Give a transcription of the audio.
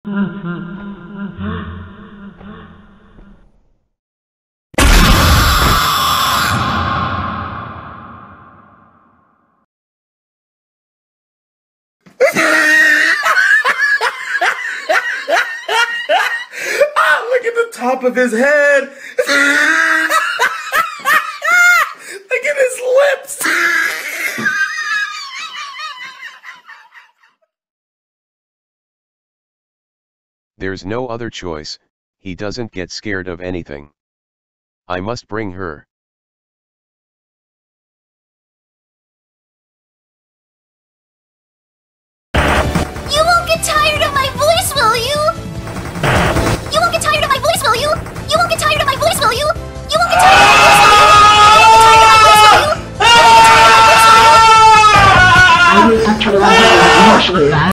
Look at the top of his head. Look at his lips. There's no other choice, he doesn't get scared of anything. I must bring her. You won't get tired of my voice, will you? You won't get tired of my voice, will you? You won't get tired of my voice, will you? You won't get tired of my voice, will you? You won't get tired of my voice, will you? You won't get tired of my voice, will you? I will actually